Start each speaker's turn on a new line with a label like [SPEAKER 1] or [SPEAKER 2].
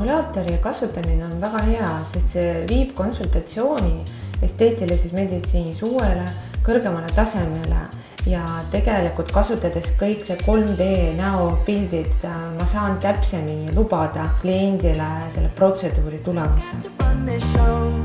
[SPEAKER 1] stimulaatori kasutamine on väga hea, sest see viib konsultatsiooni esteetilises meditsiinis uuele, kõrgemale tasemele ja tegelikult kasutades kõik see 3D näopildid, ma saan täpsemini lubada kliendile selle protseduuri tulemuse.